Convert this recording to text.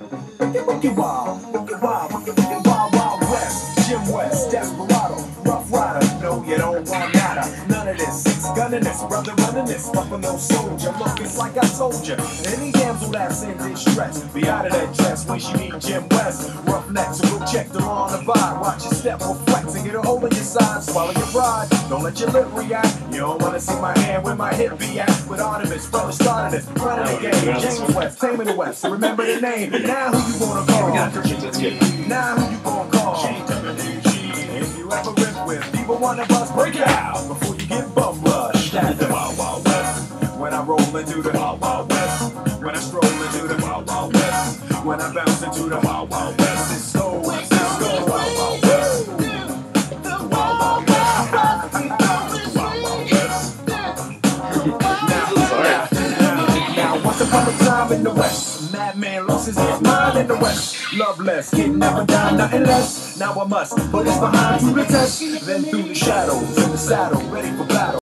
Wild, wild west. Jim West, desperado, rough rider. No, you don't want nada. None of this. Six gunning this, brother running this. Buffalo soldier, look, it's like I told you. Any damsel that's in distress, be out of that dress when she meet Jim West. Roughneck, so go check the law on the vibe. Watch your step or flex and get a hole in your side. Swallow your pride, don't let your lip react. You don't wanna see my hand where my hip be at. With Artemis, brother started this, running the game. James West, taming the West, remember the name. Now who you gonna call? Now who you gonna call? If you ever riff with people wanna bust, break out before you get bum rushed. That's the Wild Wild West. When I roll into the Wild Wild West. When I stroll into the Wild Wild West. When I bounce into the Wild Wild West. It's so Wild Wild West. The Wild Wild West. Wild Wild West. Now, once upon a time in the West, madman lost his mind in the West. Loveless, getting never down, nothing less. Now I must put this behind to the test. Then through the shadows, in the saddle, ready for battle.